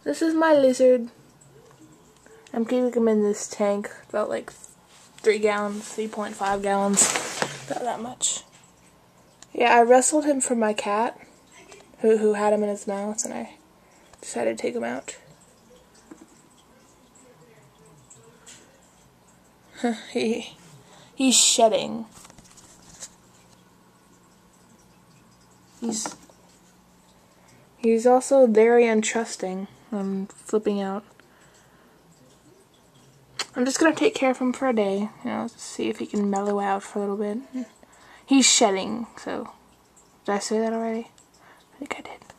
This is my lizard. I'm keeping him in this tank, about like 3 gallons, 3.5 gallons, about that much. Yeah, I wrestled him from my cat, who had him in his mouth, and I decided to take him out. He's shedding. He's also very untrusting. I'm flipping out. I'm just gonna take care of him for a day, you know, see if he can mellow out for a little bit. He's shedding, so did I say that already? I think I did.